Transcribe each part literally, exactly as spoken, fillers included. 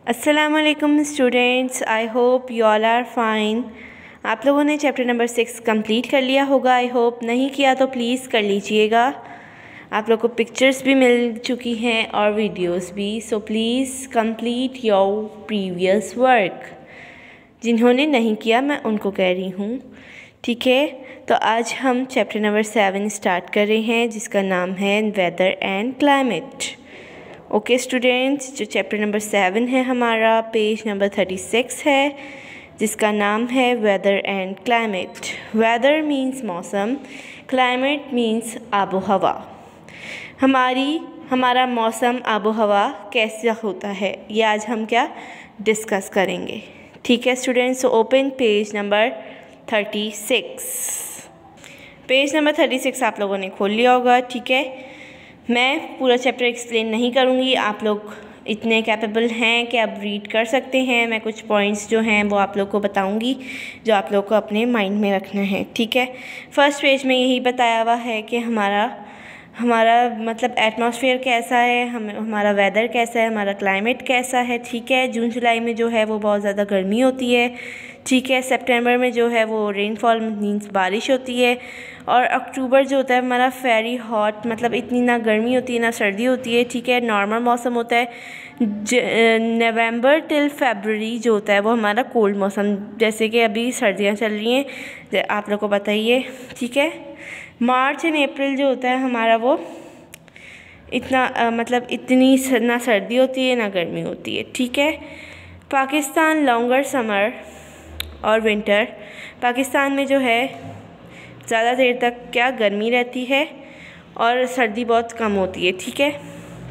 अस्सलामुअलैकुम students, I hope you all are fine. आप लोगों ने चैप्टर नंबर सिक्स कंप्लीट कर लिया होगा। आई होप नहीं किया तो प्लीज़ कर लीजिएगा। आप लोग को पिक्चर्स भी मिल चुकी हैं और वीडियोस भी, so please complete your previous work. जिन्होंने नहीं किया मैं उनको कह रही हूँ, ठीक है। तो आज हम चैप्टर नंबर सेवन स्टार्ट कर रहे हैं, जिसका नाम है weather and climate. Okay students, जो चैप्टर नंबर सेवन है हमारा, पेज नंबर थर्टी सिक्स है, जिसका नाम है weather and climate. Weather means मौसम, क्लाइमेट मीन्स आबो हवा। हमारी हमारा मौसम आबो हवा कैसा होता है, ये आज हम क्या डिस्कस करेंगे, ठीक है students. Open page number thirty six. Page number thirty six आप लोगों ने खोल लिया होगा, ठीक है। मैं पूरा चैप्टर एक्सप्लेन नहीं करूँगी, आप लोग इतने कैपेबल हैं कि आप रीड कर सकते हैं। मैं कुछ पॉइंट्स जो हैं वो आप लोग को बताऊँगी, जो आप लोग को अपने माइंड में रखना है, ठीक है। फर्स्ट पेज में यही बताया हुआ है कि हमारा हमारा मतलब एटमॉस्फेयर कैसा है, हम हमारा वेदर कैसा है, हमारा क्लाइमेट कैसा है, ठीक है। जून जुलाई में जो है वो बहुत ज़्यादा गर्मी होती है, ठीक है। सितंबर में जो है वो रेनफॉल मीन्स बारिश होती है, और अक्टूबर जो होता है हमारा फेरी हॉट, मतलब इतनी ना गर्मी होती है ना सर्दी होती है, ठीक है। नॉर्मल मौसम होता है। नवंबर टिल फरवरी जो होता है वो हमारा कोल्ड मौसम, जैसे कि अभी सर्दियाँ चल रही हैं, आप लोग को पता ही है, ठीक है। मार्च एंड अप्रैल जो होता है हमारा वो इतना आ, मतलब इतनी ना सर्दी होती है ना गर्मी होती है, ठीक है। पाकिस्तान लॉन्गर समर और विंटर, पाकिस्तान में जो है ज़्यादा देर तक क्या गर्मी रहती है और सर्दी बहुत कम होती है, ठीक है।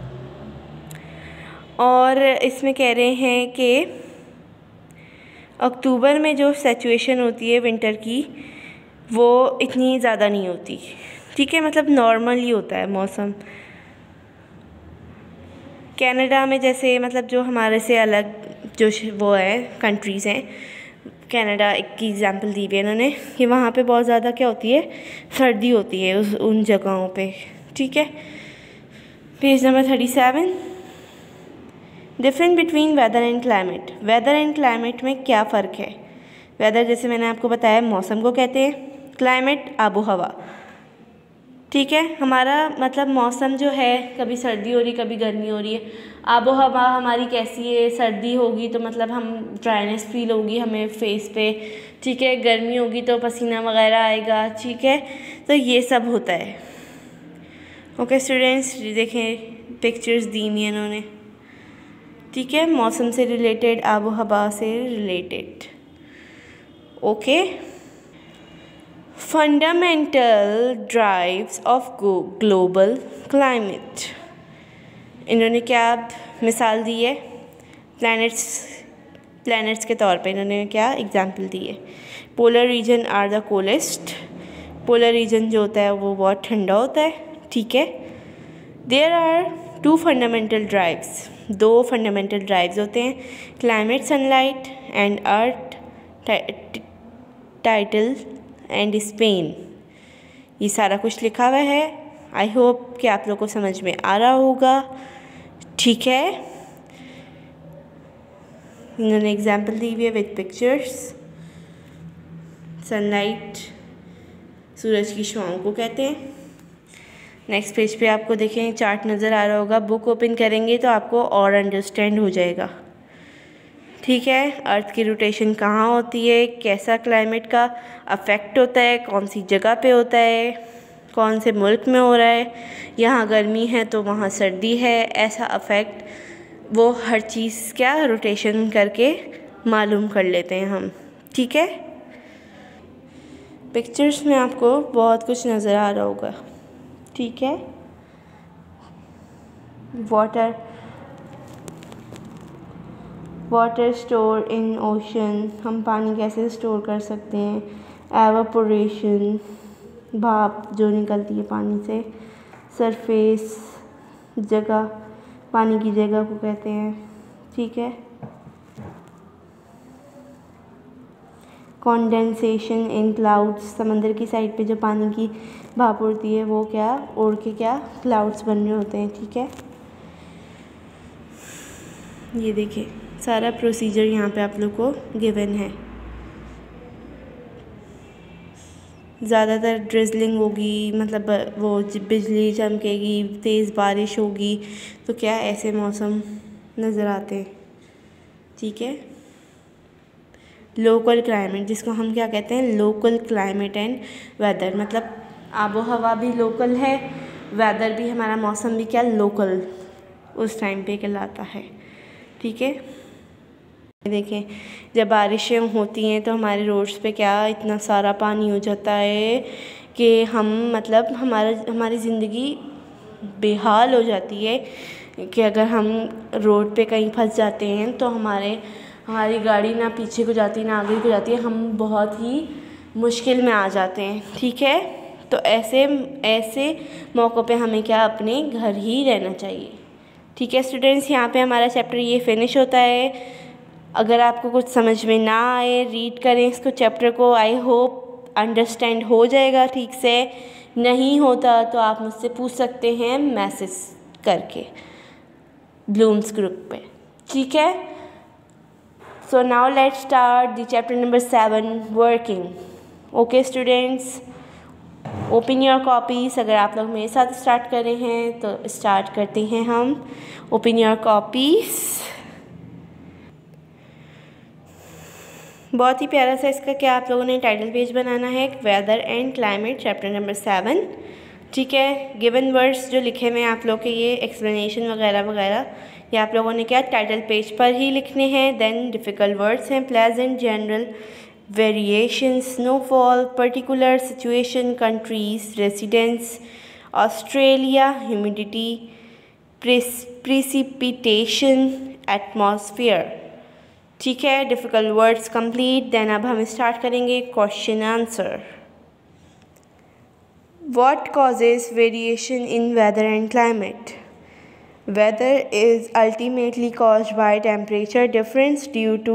और इसमें कह रहे हैं कि अक्टूबर में जो सिचुएशन होती है विंटर की वो इतनी ज़्यादा नहीं होती, ठीक है, मतलब नॉर्मल ही होता है मौसम। कनाडा में जैसे मतलब जो हमारे से अलग जो वो है कंट्रीज़ हैं, कनाडा एक की एग्ज़ाम्पल दी हुई है इन्होंने कि वहाँ पे बहुत ज़्यादा क्या होती है, सर्दी होती है उस उन जगहों पे, ठीक है। Page number thirty seven. Difference between weather and climate. Weather and climate में क्या फ़र्क है। वेदर जैसे मैंने आपको बताया मौसम को कहते हैं, क्लाइमेट आबो हवा, ठीक है। हमारा मतलब मौसम जो है, कभी सर्दी हो रही कभी गर्मी हो रही है। आबो हवा हमारी कैसी है, सर्दी होगी तो मतलब हम ड्राइनेस फील होगी हमें फेस पे, ठीक है। गर्मी होगी तो पसीना वगैरह आएगा, ठीक है। तो ये सब होता है, ओके स्टूडेंट्स। देखें पिक्चर्स दी हुई हैं इन्होंने, ठीक है, मौसम से रिलेटेड, आबो हवा से related, okay. Fundamental drives of global climate, इन्होंने क्या मिसाल दी है, प्लैनेट्स प्लैनेट्स के तौर पे इन्होंने क्या एग्जांपल दी है। Polar region are the coldest, polar region जो होता है वो बहुत ठंडा होता है, ठीक है। There are two fundamental drives, दो फंडामेंटल ड्राइव्स होते हैं, climate sunlight and earth title and spin. ये सारा कुछ लिखा हुआ है। आई होप कि आप लोग को समझ में आ रहा होगा, ठीक है। इन्होंने एग्जाम्पल दी हुई है विद पिक्चर्स। सनलाइट सूरज की छाँव को कहते हैं। नेक्स्ट पेज पे आपको देखें चार्ट नज़र आ रहा होगा, बुक ओपन करेंगे तो आपको और अंडरस्टैंड हो जाएगा, ठीक है। अर्थ की रोटेशन कहाँ होती है, कैसा क्लाइमेट का अफेक्ट होता है, कौन सी जगह पे होता है, कौन से मुल्क में हो रहा है, यहाँ गर्मी है तो वहाँ सर्दी है, ऐसा अफेक्ट वो हर चीज़ क्या रोटेशन करके मालूम कर लेते हैं हम, ठीक है। पिक्चर्स में आपको बहुत कुछ नज़र आ रहा होगा, ठीक है। Water water store in ocean, हम पानी कैसे स्टोर कर सकते हैं। एवापोरेशन, भाप जो निकलती है पानी से। सरफेस, जगह, पानी की जगह को कहते हैं, ठीक है। कंडेंसेशन इन क्लाउड्स, समंदर की साइड पे जो पानी की भाप उड़ती है वो क्या उड़ के क्या क्लाउड्स बन रहे होते हैं, ठीक है। ये देखिए सारा प्रोसीजर यहाँ पे आप लोग को गिवन है। ज़्यादातर ड्रिजलिंग होगी, मतलब वो बिजली चमकेगी, तेज़ बारिश होगी, तो क्या ऐसे मौसम नज़र आते हैं। ठीक है, लोकल क्लाइमेट, जिसको हम क्या कहते हैं, लोकल क्लाइमेट एंड वेदर, मतलब आबो हवा भी लोकल है, वेदर भी, हमारा मौसम भी क्या लोकल उस टाइम पे कहलाता है। ठीक है, देखें जब बारिशें होती हैं तो हमारे रोड्स पे क्या इतना सारा पानी हो जाता है कि हम मतलब हमारा हमारी ज़िंदगी बेहाल हो जाती है कि अगर हम रोड पे कहीं फंस जाते हैं तो हमारे हमारी गाड़ी ना पीछे को जाती ना आगे को जाती है, हम बहुत ही मुश्किल में आ जाते हैं। ठीक है, तो ऐसे ऐसे मौक़ों पे हमें क्या अपने घर ही रहना चाहिए। ठीक है स्टूडेंट्स, यहाँ पे हमारा चैप्टर ये फिनिश होता है। अगर आपको कुछ समझ में ना आए, रीड करें इसको चैप्टर को, आई होप अंडरस्टैंड हो जाएगा ठीक से। नहीं होता तो आप मुझसे पूछ सकते हैं मैसेज करके ब्लूम्स ग्रुप पे। ठीक है, so now let's start the chapter number seven, working. Okay students, open your copies. अगर आप लोग मेरे साथ स्टार्ट कर रहे हैं तो स्टार्ट करते हैं हम। Open your copies. बहुत ही प्यारा सा इसका क्या आप लोगों ने टाइटल पेज बनाना है, weather and climate, chapter number seven. ठीक है, गिवन वर्ड्स जो लिखे हुए हैं आप लोग के, ये एक्सप्लेनेशन वगैरह वगैरह, ये आप लोगों ने क्या टाइटल पेज पर ही लिखने हैं। देन डिफ़िकल्ट वर्ड्स हैं, pleasant, general, variation, snowfall, particular situation, countries, residence, Australia, humidity, precipitation, atmosphere. ठीक है, डिफ़िकल्ट वर्ड्स कंप्लीट। देन अब हम स्टार्ट करेंगे question answer. What causes variation in weather and climate? Weather is ultimately caused by temperature difference due to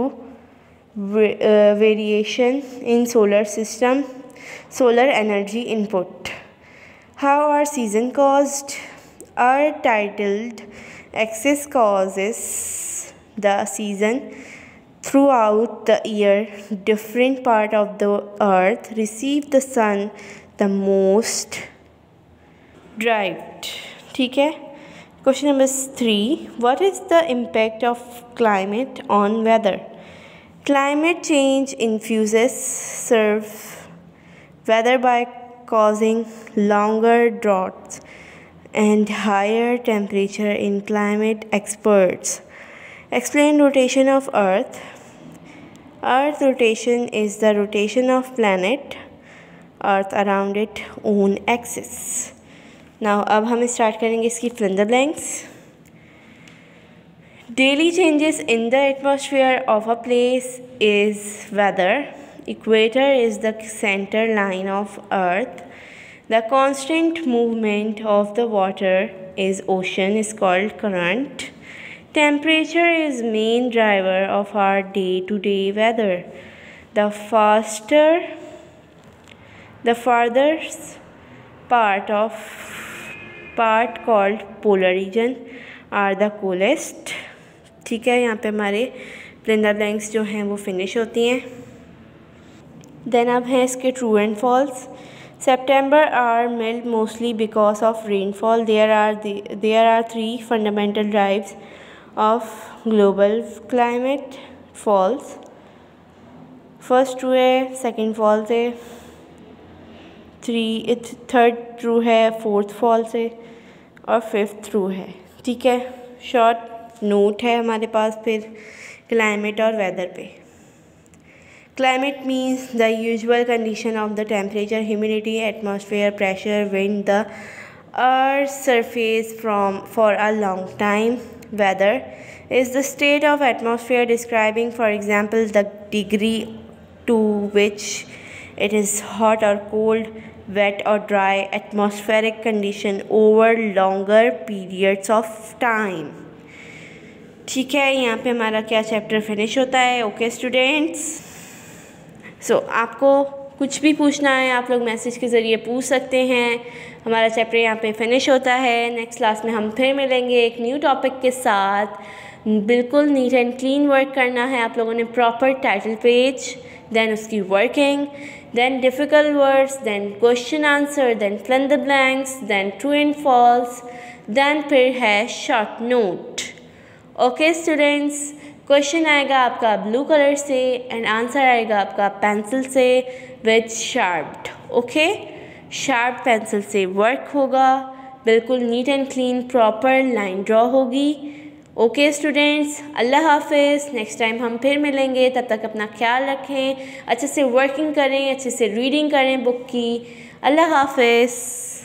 variation in solar system, solar energy input. How are season caused? Are titled axis causes the season throughout the year. Different part of the earth receive the sun the most direct. ठीक है, question number three, what is the impact of climate on weather? Climate change infuses serve weather by causing longer droughts and higher temperature in climate experts. Explain rotation of earth. Earth rotation is the rotation of planet Earth around its own axis. Now अब हम start करेंगे इसकी fill in the blanks. Daily changes in the atmosphere of a place is weather. Equator is the center line of Earth. The constant movement of the water is ocean is called current. Temperature is main driver of our day-to-day weather. The faster, the farthest part of part called polar region are the coolest. ठीक है, यहाँ पे हमारे fill in the blanks जो हैं वो finish होती हैं। Then अब है इसके true and false. September are mild mostly because of rainfall. There are the, there are three fundamental drives of global climate. False. First true है, सेकंड फॉल्स है, थ्री थर्ड ट्रू है, fourth false है और fifth true है। ठीक है, short note है हमारे पास फिर क्लाइमेट और वेदर पे। Climate means the usual condition of the temperature, humidity, atmosphere pressure, wind, the earth's surface from for a long time. Weather is the state of atmosphere describing, for example, the degree to which it is hot or cold, wet or dry, atmospheric condition over longer periods of time. ठीक है, यहाँ पे हमारा क्या chapter finish होता है। Okay students, सो so, आपको कुछ भी पूछना है आप लोग मैसेज के ज़रिए पूछ सकते हैं। हमारा चैप्टर यहाँ पे फिनिश होता है। नेक्स्ट क्लास में हम फिर मिलेंगे एक न्यू टॉपिक के साथ। बिल्कुल नीट एंड क्लीन वर्क करना है आप लोगों ने, प्रॉपर टाइटल पेज, देन उसकी working, then difficult words, then question answer, then fill in the blanks, then true and false, then फिर है short note. Okay students, question आएगा आपका ब्लू कलर से एंड आंसर आएगा आपका पेंसिल से with sharped. Okay, sharp pencil से work होगा, बिल्कुल neat and clean proper line draw होगी। ओके स्टूडेंट्स, अल्लाह हाफिज़, नेक्स्ट टाइम हम फिर मिलेंगे, तब तक अपना ख्याल रखें, अच्छे से वर्किंग करें, अच्छे से रीडिंग करें बुक की। अल्लाह हाफिज़।